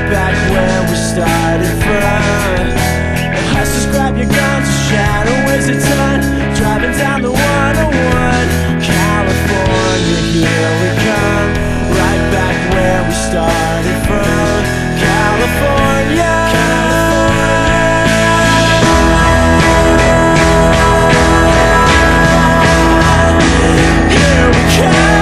back where we started from. Hustlers, grab your guns, shadow is a ton. Driving down the 101, California, here we come. Right back where we started from, California. Here we come.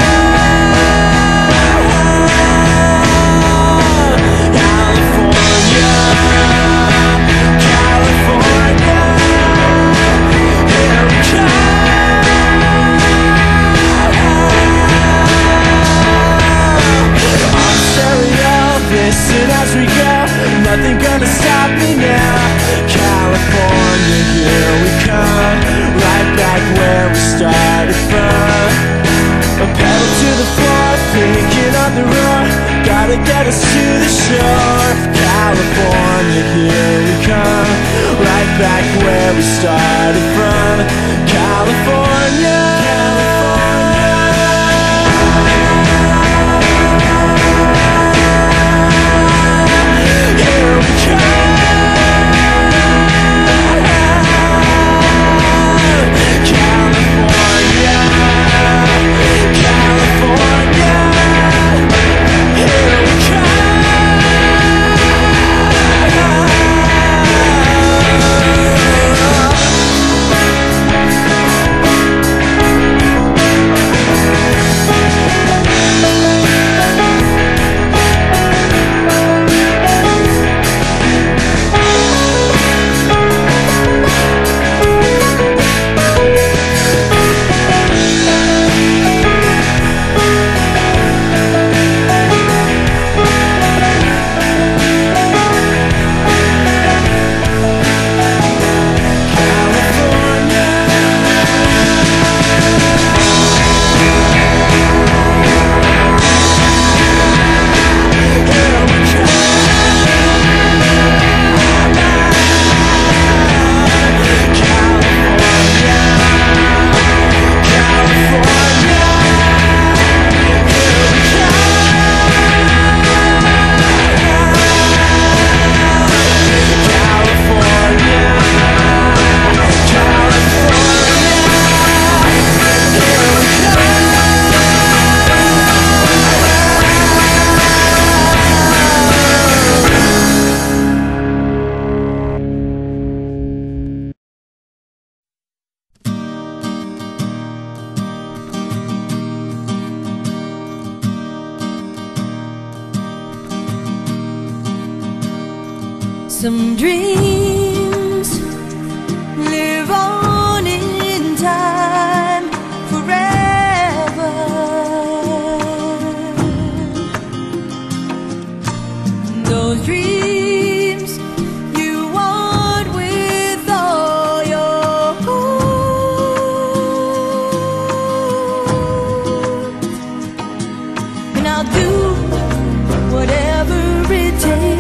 Listen as we go, nothing gonna stop me now. California, here we come. Right back where we started from. A pedal to the floor, thinking on the road. Gotta get us to the shore. California, here we come. Right back where we started from. California. Some dreams live on in time forever. Those dreams you want with all your heart, and I'll do whatever it takes.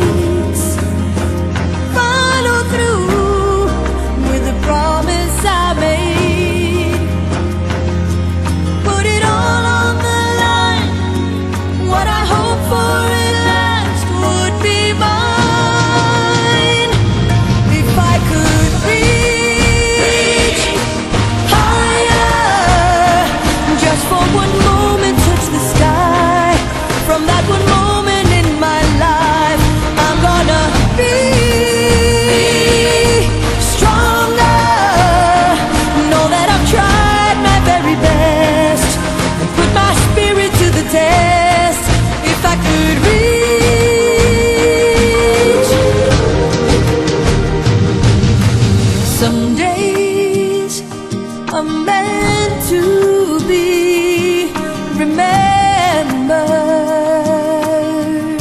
Some days are meant to be remembered.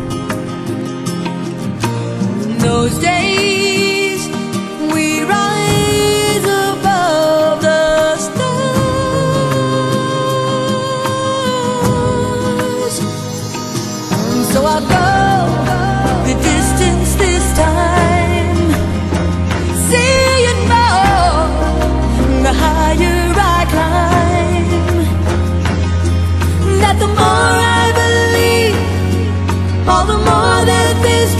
Those days we rise above the stars. So I'll go the distance this time. The higher I climb, that the more I believe all the more that these